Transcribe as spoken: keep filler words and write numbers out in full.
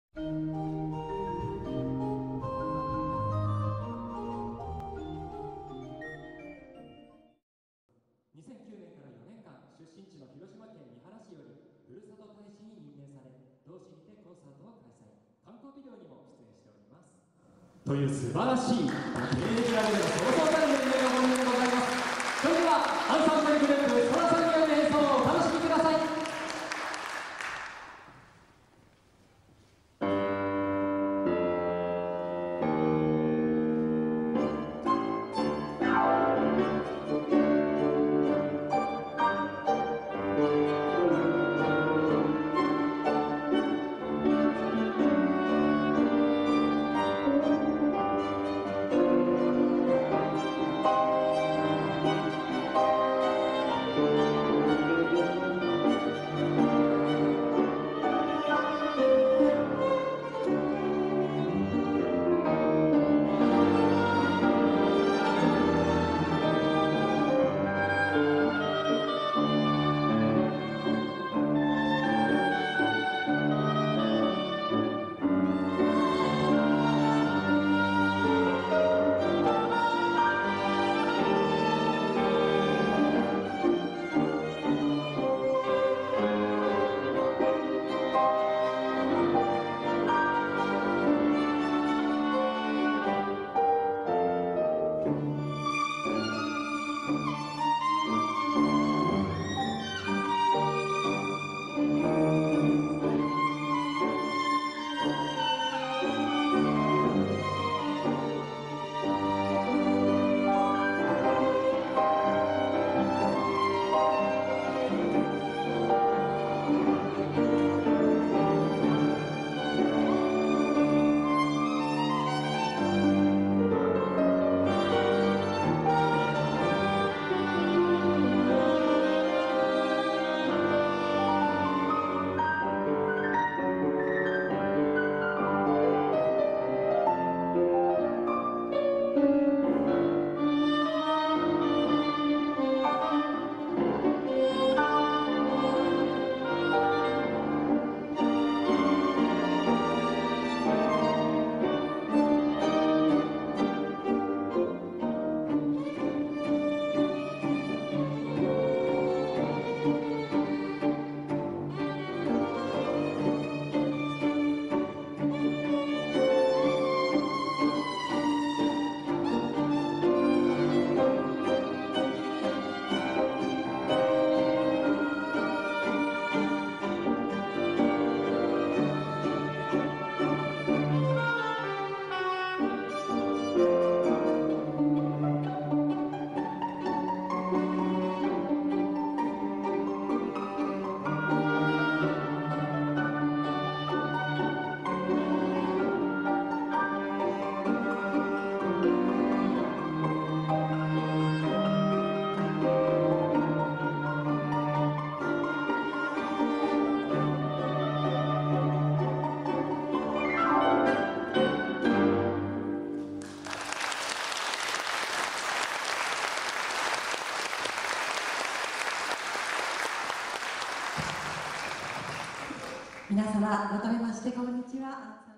にせんきゅうねんからよねんかん、出身地の広島県三原市よりふるさと大使に任命され、同市にてコンサートを開催、観光ビデオにも出演しております。という素晴らしい、経歴だけでもそうそうたる年齢のものでございます。それではアンサンブルグループソラさんによる演奏をお楽しみください。 皆様、改めましてこんにちは。